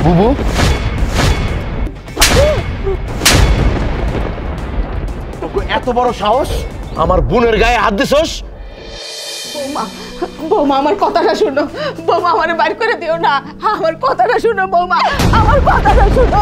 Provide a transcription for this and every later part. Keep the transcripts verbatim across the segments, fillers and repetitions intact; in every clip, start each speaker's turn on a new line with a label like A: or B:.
A: বুবু এত বড় সাহস আমার বোনের গায়ে হাত দিছস?
B: বৌমা বৌমা আমার কথাটা শুনো, বৌমা আমারে বাইর করে দিও না, আমার কথাটা শুনো বৌমা, আমার কথাটা শুনো।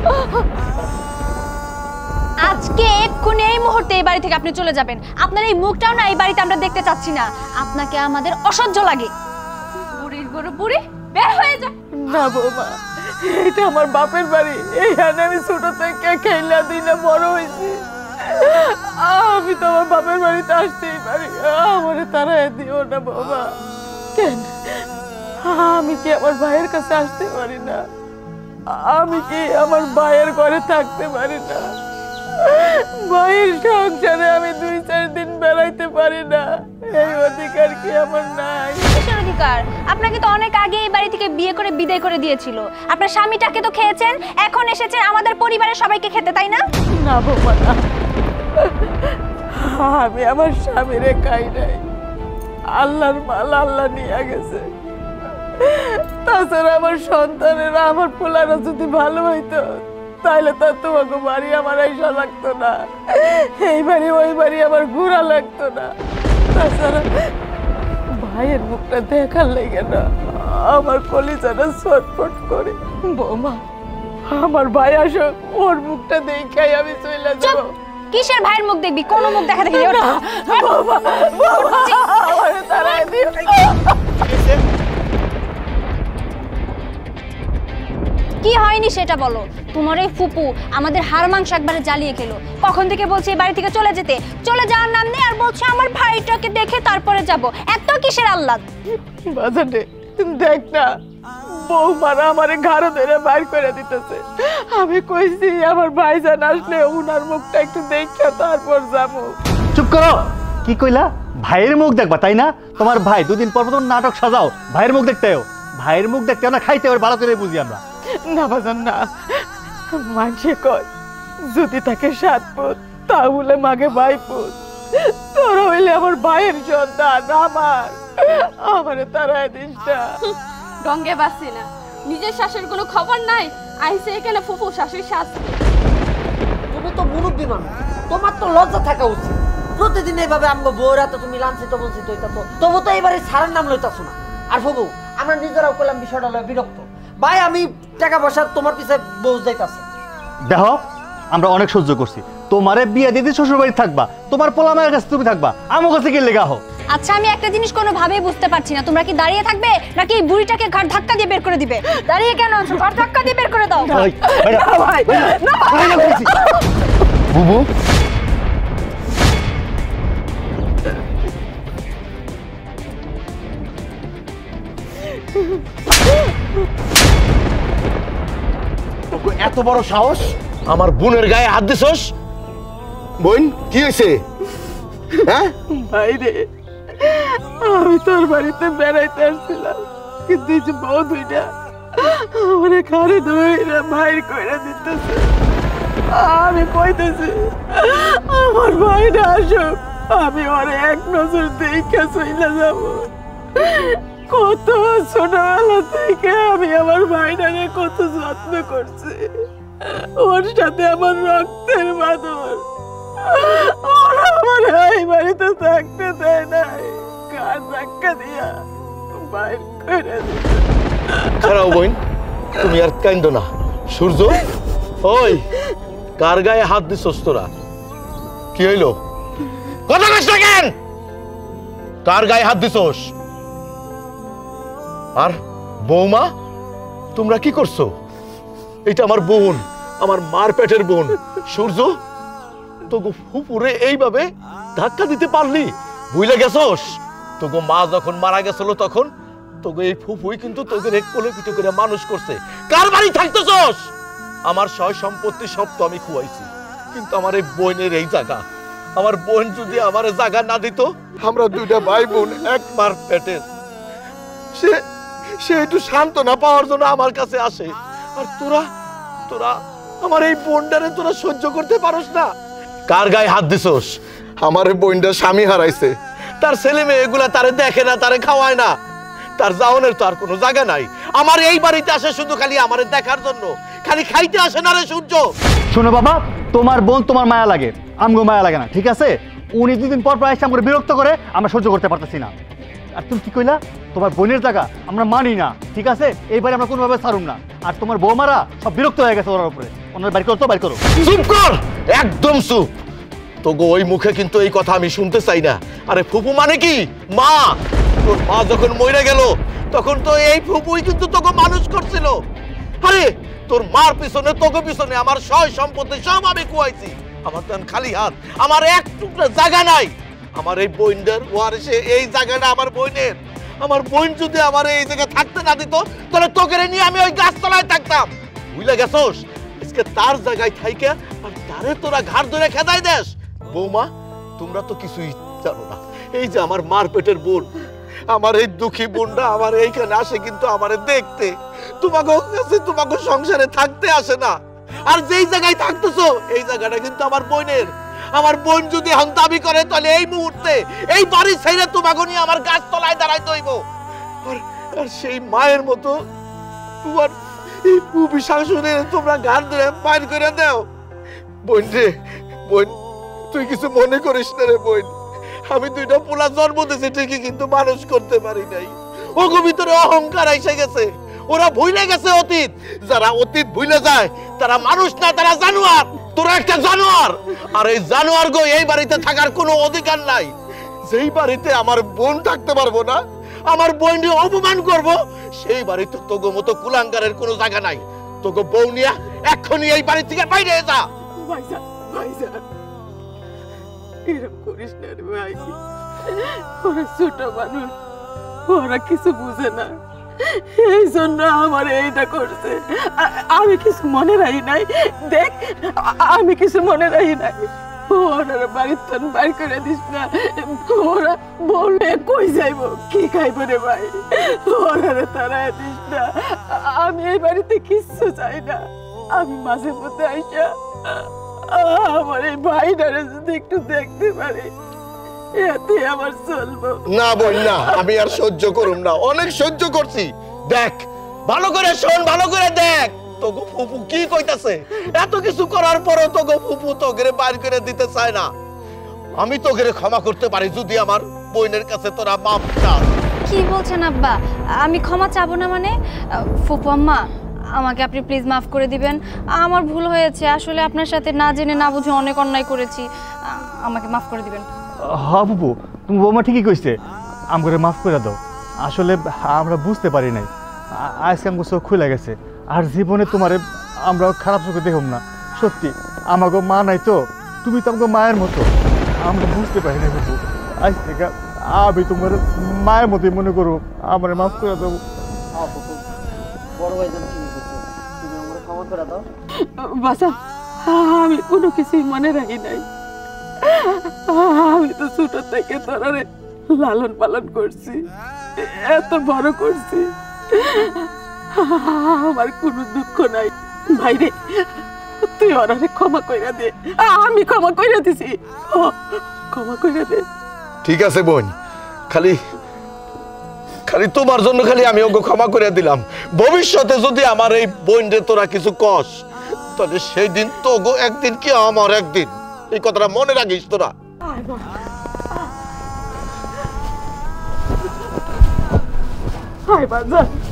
C: আজকে এক্ষুনি এই মুহূর্তে এই বাড়ি থেকে আপনি চলে যাবেন। আপনার এই মুখটাও না এই বাড়িতে আমরা দেখতে চাচ্ছি না। আপনাকে আমাদের অসহ্য লাগে। বুড়ির গরু বুড়ি, বের হয়ে যা।
B: না বৌমা, এটা আমার বাপের বাড়ি, এইখানে আমি ছোট থেকে খেলা দিনে বড় হয়েছি। আমি তো আমার বাপের বাড়িতে আসতেই পারি, আমারে তাড়াই দিও না বাবা। কেন আমি কি আমার ভাইয়ের কাছে আসতে পারি না? আমি কি আমার ভাইয়ের ঘরে থাকতে পারি না? ভাইয়ের সংসারে আমি দুই চার দিন বেড়াইতে পারি না? এই অধিকার কি আমার নাই?
C: কিসের অধিকার? আপনাকে তো অনেক আগে এই বাড়ি থেকে বিয়ে করে বিদায় করে দিয়েছিল। আপনার স্বামীটাকে তো খেয়েছেন, এখন এসেছেন আমাদের পরিবারের সবাইকে খেতে, তাই না?
B: না বাবা না, আমি আমার স্বামীরে খাই নাই। আল্লাহর মাল আল্লাহ নিয়ে গেছে। তাছাড়া আমার সন্তানেরা আমার পোলারা যদি ভালো হইতো তাহলে তো তোমাকে বাড়ি আমার আইসা লাগতো না, এই বাড়ি ওই বাড়ি আমার ঘোরা লাগতো না। তাছাড়া ভাইয়ের মুখটা দেখার লেগে না আমার কলিজাটা ছটফট করে। বৌমা আমার ভাই আসো, ওর মুখটা দেখাই আমি চলে যাবো।
C: কিসের ভাইয়ের মুখ দেখবি? কোন মুখ দেখা দেখি ওটা।
B: বাবা বাবা আমারে তাড়াই দিও।
C: কি হয়নি সেটা বলো। তোমার এই ফুপু আমাদের হাড় মাংস একবারে জ্বালিয়ে খেলো। কখন থেকে বলছি এই বাড়ি থেকে চলে যেতে, চলে যাওয়ার নাম নেই, আর বলছে আমার ভাইটাকে দেখে তারপরে যাব। এত কিসের আহ্লাদ?
B: বাজারে দেখ না, বৌমারা আমারে ঘাড় ধরে বাইর করে দিতেছে। আমি কইছি আমার ভাইজান আসলে উনার মুখটা একটু দেখে তারপর যাবো।
D: চুপ করো। কি কইলা? ভাইয়ের মুখ দেখবা তাই না? তোমার ভাই দুদিন পর পর নাটক সাজাও, ভাইয়ের মুখ দেখতেও। ভাইয়ের মুখ দেখতে না খাইতে ওর ভালো করে বুঝি আমরা।
B: না বাজান না, মানছে কয় যদি তাকে সাত পুত তাহলে মাকে ভাই পুত। তোর হইলে আমার ভাইয়ের সন্তান, আমার আমারে তারাই দিস না।
E: ডঙ্গে বাসি না, নিজের শাশুড়ির কোনো খবর নাই, আইসে এখানে ফুফু শাশুড়ি শাস্তি।
F: তুমি তো মুরব্বী মানুষ, তোমার তো লজ্জা থাকা উচিত। প্রতিদিন এইভাবে আমগো বউরা তো তুমি লাঞ্ছিত বঞ্চিত হইতাছো, তবু তো এইবারে ছাড়ার নাম লইতাছো না। আর ফুফু আমরা নিজেরাও করলাম বিষয়টা লয় বিরক্ত। ভাই আমি টাকা পয়সা তোমার পিছে বউ যাইতাছে।
D: দেখো আমরা অনেক সহ্য করছি, তোমারে বিয়ে দিদি শ্বশুর বাড়ি থাকবা, তোমার পোলা মায়ের কাছে তুমি থাকবা, আমার কাছে কি লেগা হো?
C: আচ্ছা আমি একটা জিনিস কোনোভাবেই বুঝতে পারছি না, তোমরা কি দাঁড়িয়ে থাকবে নাকি এই বুড়িটাকে ঘাট ধাক্কা দিয়ে বের করে দিবে? দাঁড়িয়ে কেন আছো? ঘাট ধাক্কা দিয়ে বের করে দাও।
A: বুবু এত বড় সাহস আমার বোনের গায়ে হাত দিছস? বোন কি হয়েছে? হ্যাঁ
B: ভাইরে, আমি তোর বাড়িতে বেড়াইতে আসছিলাম, কিন্তু এই যে বউ দুইটা আমার ঘরে ধরে বাইর করে দিতেছে। আমি কইতেছি আমার ভাইটা আসুক, আমি ওরে এক নজর দেখে চলে যাব। কত ছোটবেলা থেকে আমি আমার ভাইটাকে কত যত্ন করছি, ওর সাথে আমার রক্তের বাঁধন। ওরা আমার এই বাড়িতে থাকতে দেয় নাই, কার ধাক্কা দিয়া বাইর করে দিতে।
A: খারাপ বোন, তুমি আর কাইন্দ না। সূর্য, ওই কার গায়ে হাত দিছস তোরা? কি হইলো? কথা কইছ না কেন? কার গায়ে হাত দিছস? আর বৌমা তোমরা কি করছো? এটা আমার বোন, আমার মার পেটের বোন। সূর্য, তোকে ফুপুরে এইভাবে ধাক্কা দিতে পারলি? বুঝলে গেছস? তোকে মা যখন মারা গেছিল তখন তোকে এই ফুপুই কিন্তু তোকে এক কোলে পিঠে করে মানুষ করছে। কার বাড়ি থাকতেছস? আমার সয় সম্পত্তি সব তো আমি খুয়াইছি, কিন্তু আমার এই বোনের এই জায়গা, আমার বোন যদি আমার জায়গা না দিত, আমরা দুইটা ভাই বোন এক মার পেটে, সে সে একটু সান্ত্বনা পাওয়ার জন্য আমার কাছে আসে। আর তোরা তোরা আমার এই বোনটারে তোরা সহ্য করতে পারস না। কার গায়ে হাত দিছস? আমার বোনটা স্বামী হারাইছে, তার ছেলে মেয়ে এগুলা তারে দেখে না, তারে খাওয়ায় না, তার যাওনের তো আর কোনো জায়গা নাই। আমার এই বাড়িতে আসে শুধু খালি আমারে দেখার জন্য, খালি খাইতে আসে না রে সূর্য।
D: শোনো বাবা, তোমার বোন তোমার মায়া লাগে, আমগো মায়া লাগে না, ঠিক আছে? উনি দুদিন পর পর এসে আমাকে বিরক্ত করে, আমরা সহ্য করতে পারতেছি না। আর তুমি কি কইলা? তোমার বোনের জায়গা আমরা মানি না, ঠিক আছে? এইবারে আমরা কোনোভাবে ছাড়ুম না। আর তোমার বৌমারা সব বিরক্ত হয়ে গেছে ওনার উপরে, ওনার বাড়ি করো তো বাড়ি করো।
A: চুপ কর, একদম চুপ। তোগো ওই মুখে কিন্তু এই কথা আমি শুনতে চাই না। আরে ফুপু মানে কি? মা। তোর মা যখন মরে গেল তখন তো এই ফুপুই কিন্তু তোকে মানুষ করছিল। আরে তোর মার পিছনে তোকে পিছনে আমার সয় সম্পত্তি সব আমি কুয়াইছি। আমার তো খালি হাত, আমার এক টুকরা জায়গা নাই। আমার এই বইনদের ওয়ারিসে এই জায়গাটা আমার বইনের। আমার বোন যদি আমার এই জায়গায় থাকতে না দিত তাহলে তোকে নিয়ে আমি ওই গাছতলায় থাকতাম। বুঝলে গেছোস? আজকে তার জায়গায় থাইকে আর তারে তোরা ঘাড় ধরে খেদাই দেস। বৌমা, তোমরা তো কিছুই জানো না। এই যে আমার মার পেটের বোন, আমার এই দুঃখী বোনটা আমার এইখানে আসে কিন্তু আমারে দেখতে, তোমাকে কাছে তোমাকে সংসারে থাকতে আসে না। আর যেই জায়গায় থাকতেছো এই জায়গাটা কিন্তু আমার বোনের। আমার বোন যদি এখন দাবি করে তাহলে এই মুহূর্তে এই বাড়ি ছেড়ে তোমাকে নিয়ে আমার গাছ তলায় দাঁড়াইতে হইব। আর সেই মায়ের মতো তোমার এই পুবি শাশুড়ি তোমরা ঘাড় ধরে বাইর করে দাও। বোন রে, বোন তুই কিছু মনে করিস না রে বোন। আমি দুইটা পোলা জন্ম দিয়েছি ঠিকই, কিন্তু মানুষ করতে পারি নাই। ওগো ভিতরে অহংকার এসে গেছে, ওরা ভুলে গেছে অতীত। যারা অতীত ভুলে যায় তারা মানুষ না, তারা জানোয়ার। তোরা একটা জানোয়ার। আর এই জানোয়ার গো এই বাড়িতে থাকার কোনো অধিকার নাই। যেই বাড়িতে আমার বোন থাকতে পারবো না, আমার বোনকে অপমান করব, সেই বাড়িতে তোগো মতো কুলাঙ্গারের কোনো জায়গা নাই। তোগো বউ নিয়া এক্ষুনি এই বাড়ি থেকে বাইরে যা।
B: ভাইজান, ভাইজান এরকম করিস না রে ভাই। ওরা ছোট মানুষ, ওরা কিছু বুঝে না, এই জন্য আমার এইটা করছে। আ- আমি কিছু মনে রাখি নাই। দেখ, আ- আমি কিছু মনে রাখি নাই। ওরা বাড়ির তন বাইর করে দিস না। ওরা বললে কই যাইব, কি খাইব রে ভাই? ওরা তারাই দিস না। আ- আমি এই বাড়িতে কিচ্ছু চাই না। আমি মাঝে মধ্যে আইসা আমার এই ভাইটারে যদি একটু দেখতে পারি, এতে আমার চলবো।
A: না বোন না, আমি আর সহ্য করুম না, অনেক সহ্য করছি। দেখ ভালো করে শোন, ভালো করে দেখ তোগো ফুপু কি কইতাছে। এত কিছু করার পরও তোগো ফুপু তোকে বাইর করে দিতে চায় না। আমি তোকে ক্ষমা করতে পারি যদি আমার বোনের কাছে তোরা মাপ চাস।
C: কি বলছেন আব্বা? আমি ক্ষমা চাবো না মানে? ফুপু আম্মা, আমাকে আপনি প্লিজ মাফ করে দিবেন। আমার ভুল হয়েছে, আসলে আপনার সাথে না জেনে না বুঝে অনেক অন্যায় করেছি। আমাকে মাফ করে দিবেন।
D: হ্যাঁ বুবু, তুমি বৌমা ঠিকই কইছে, আমগরে মাফ করে দাও। আসলে আমরা বুঝতে পারি নাই, আ- আজকে আমগো চোখ খুলে গেছে। আর জীবনে তোমারে আমরা খারাপ চোখে দেখুম না। সত্যি আমাগো মা নাই তো, তুমি তো আমাকে মায়ের মতো। আমরা বুঝতে পারি না বুবু, আজ থেকে আমি তোমার মায়ের মতোই মনে করবো। আমার মাফ করে দেবো।
F: বড় ভাইজান কি করছে, তুমি আমাকে ক্ষমা করে দাও।
B: বাসা, আমি কোনো কিছুই মনে রাখি নাই। আমি তো ছোট থেকে তোরারে লালন পালন করছি, এত বড় করছি, আমার কোনো দুঃখ নাই। ভাইরে, তুই ওরারে ক্ষমা কইরা দে। আমি ক্ষমা কইরা দিছি, ও, ক্ষমা কইরা দে।
A: ঠিক আছে বোন, খালি খালি তোমার জন্য খালি আমি ওকে ক্ষমা করে দিলাম। ভবিষ্যতে যদি আমার এই বোনরে তোরা কিছু কস তাহলে সেই দিন তো গো একদিন কি আমার একদিন, এই কথাটা মনে রাখিস তোরা।
B: হাই বাজার।